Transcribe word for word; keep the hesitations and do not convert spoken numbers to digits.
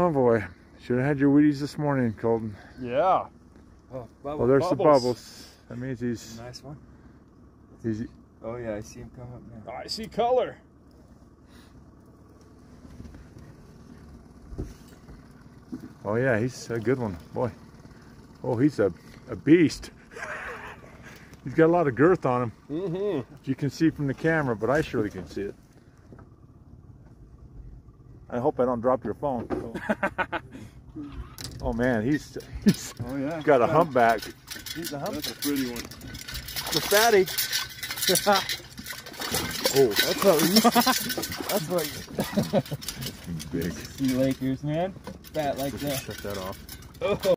Oh boy, should have had your Wheaties this morning, Colton. Yeah. Oh, bubble, well, there's bubbles. the bubbles. That means he's nice one. He's. Oh yeah, I see him come up now. I see color. Oh yeah, he's a good one, boy. Oh, he's a a beast. He's got a lot of girth on him. Mm-hmm. You can see from the camera, but I surely can see it. I hope I don't drop your phone. Oh, oh man, he's he's oh, yeah. got a humpback. He's a humpback. That's a pretty one. The fatty. Oh, that's what we. That's what. Big. Sea Lakers, man. Fat like that. Shut that off. Oh.